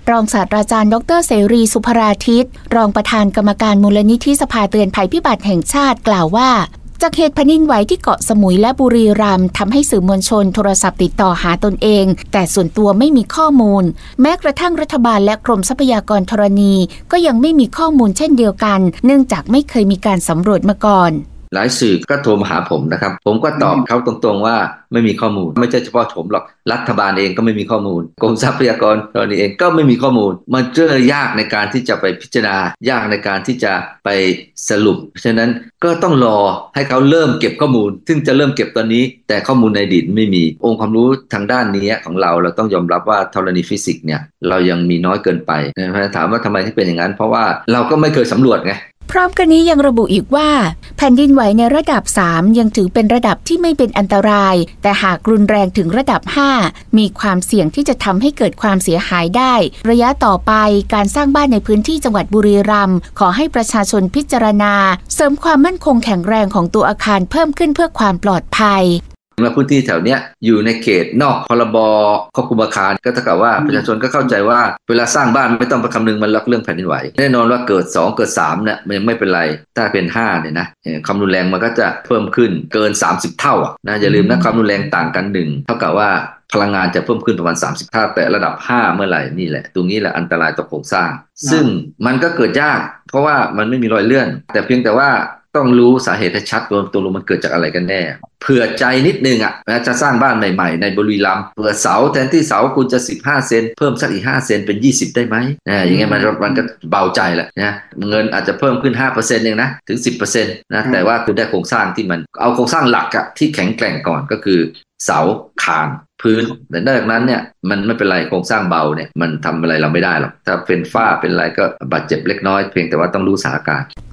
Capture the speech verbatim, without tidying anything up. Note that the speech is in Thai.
รองศาสตราจารย์ดรเสรีสุภราทิตรองประธานกรรมการมูลนิธิสภาเตือนภัยพิบัติแห่งชาติกล่าวว่าจากเหตุแผ่นดินไหวที่เกาะสมุยและบุรีรัมย์ทำให้สื่อมวลชนโทรศัพท์ติดต่อหาตนเองแต่ส่วนตัวไม่มีข้อมูลแม้กระทั่งรัฐบาลและกรมทรัพยากรธรณีก็ยังไม่มีข้อมูลเช่นเดียวกันเนื่องจากไม่เคยมีการสำรวจมาก่อนหลายสื่อก็โทรมาหาผมนะครับผมก็ตอบเขาตรงๆว่าไม่มีข้อมูลไม่ใช่เฉพาะผมหรอกรัฐบาลเองก็ไม่มีข้อมูลกรมทรัพยากรธรณีเองก็ไม่มีข้อมูลมันเจอยากในการที่จะไปพิจารณายากในการที่จะไปสรุปเพราะฉะนั้นก็ต้องรอให้เขาเริ่มเก็บข้อมูลซึ่งจะเริ่มเก็บตอนนี้แต่ข้อมูลในอดีตไม่มีองค์ความรู้ทางด้านนี้ของเราเราต้องยอมรับว่าธรณีฟิสิกส์เนี่ยเรายังมีน้อยเกินไปนะถามว่าทำไมที่เป็นอย่างนั้นเพราะว่าเราก็ไม่เคยสำรวจไงพร้อมกันนี้ยังระบุอีกว่าแผ่นดินไหวในระดับสามยังถือเป็นระดับที่ไม่เป็นอันตรายแต่หากรุนแรงถึงระดับห้ามีความเสี่ยงที่จะทำให้เกิดความเสียหายได้ระยะต่อไปการสร้างบ้านในพื้นที่จังหวัดบุรีรัมย์ขอให้ประชาชนพิจารณาเสริมความมั่นคงแข็งแรงของตัวอาคารเพิ่มขึ้นเพื่อความปลอดภัยและพื้นที่แถวเนี้ยอยู่ในเขตนอกพรบควบคุมอาคารก็เท่ากับว่าประชาชนก็เข้าใจว่าเวลาสร้างบ้านไม่ต้องไปคำนึงมันเรื่องแผ่นดินไหวแน่นอนว่าเกิดสองเกิดสามเนี่ยมันยังไม่เป็นไรถ้าเป็นห้าเนี่ยนะความรุนแรงมันก็จะเพิ่มขึ้นเกินสามสิบเท่าอ่ะนะอย่าลืมนะความรุนแรงต่างกันหนึ่งเท่ากับว่าพลังงานจะเพิ่มขึ้นประมาณสามสิบเท่าแต่ระดับห้าเมื่อไหร่นี่แหละตรงนี้แหละอันตรายต่อโครงสร้างซึ่งมันก็เกิดยากเพราะว่ามันไม่มีรอยเลื่อนแต่เพียงแต่ว่าต้องรู้สาเหตุให้ชัดว่าตัวลงมันเกิดจากอะไรกันแน่เผื่อใจนิดนึงอ่ะนะจะสร้างบ้านใหม่ๆในบุรีรัมย์เผื่อเสาแทนที่เสาคุณจะสิบห้าเซนเพิ่มสักอีกห้าเซนเป็นยี่สิบได้ไหมนะอย่างเงี้ยมันมันก็เบาใจแหละนะเงินอาจจะเพิ่มขึ้น ห้าเปอร์เซ็นต์ เองนะถึง สิบเปอร์เซ็นต์ นะแต่ว่าคุณได้โครงสร้างที่มันเอาโครงสร้างหลักอ่ะที่แข็งแกร่งก่อนก็คือเสาคานพื้นแต่นอกจากนั้นเนี่ยมันไม่เป็นไรโครงสร้างเบาเนี่ยมันทำอะไรเราไม่ได้หรอกถ้าเป็นฝ้าเป็นอะไรก็บาดเจ็บเล็กน้อยเพียงแต่ว่าต้องรู้สถานการณ์